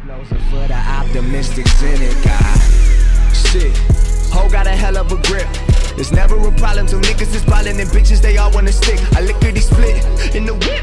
For the optimistics in it, God. Shit, ho got a hell of a grip. It's never a problem till niggas is ballin' and bitches they all wanna stick. I lickety split in the whip.